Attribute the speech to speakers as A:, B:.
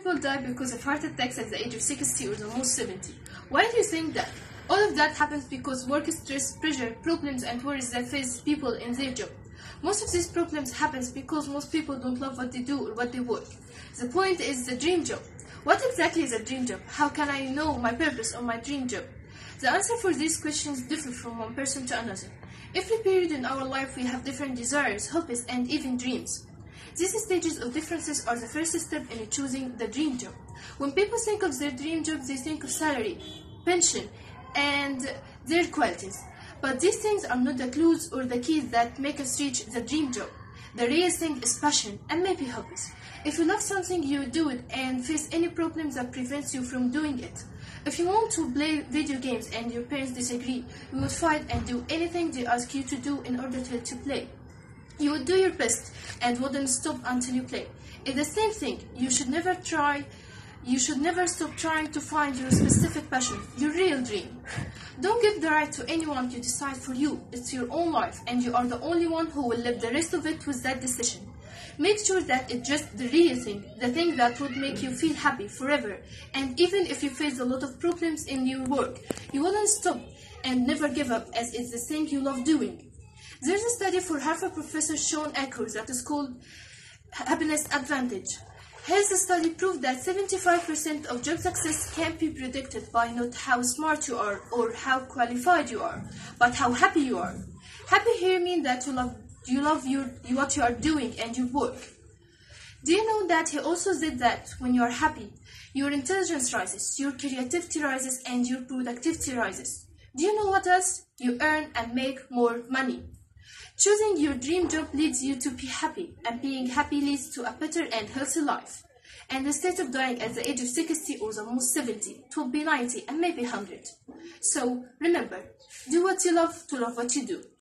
A: people die because of heart attacks at the age of 60 or the most 70. Why do you think that? All of that happens because work stress, pressure, problems and worries that face people in their job. Most of these problems happens because most people don't love what they do or what they work. The point is the dream job. What exactly is a dream job? How can I know my purpose or my dream job? The answer for these questions differ from one person to another. Every period in our life we have different desires, hopes and even dreams. These stages of differences are the first step in choosing the dream job. When people think of their dream job, they think of salary, pension, and their qualities. But these things are not the clues or the keys that make us reach the dream job. The real thing is passion and maybe hobbies. If you love something, you do it and face any problems that prevents you from doing it. If you want to play video games and your parents disagree, you would fight and do anything they ask you to do in order to play. You would do your best and wouldn't stop until you play. It's the same thing. You should never stop trying to find your specific passion, your real dream. Don't give the right to anyone to decide for you. It's your own life and you are the only one who will live the rest of it with that decision. Make sure that it's just the real thing, the thing that would make you feel happy forever. And even if you face a lot of problems in your work, you wouldn't stop and never give up, as it's the thing you love doing. There's a study for Harvard professor Sean Acker that is called Happiness Advantage. His study proved that 75% of job success can be predicted by not how smart you are or how qualified you are, but how happy you are. Happy here means that you love what you are doing and your work. Do you know that he also said that when you are happy, your intelligence rises, your creativity rises, and your productivity rises? Do you know what else? You earn and make more money. Choosing your dream job leads you to be happy, and being happy leads to a better and healthy life. And instead of dying at the age of 60 or the most 70, it will be 90 and maybe 100. So remember, do what you love to love what you do.